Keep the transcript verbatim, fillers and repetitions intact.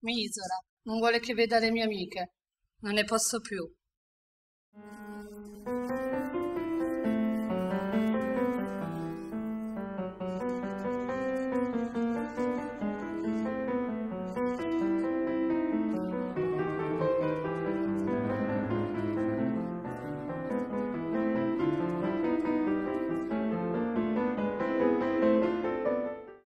Mi isola, non vuole che veda le mie amiche. Non ne posso più.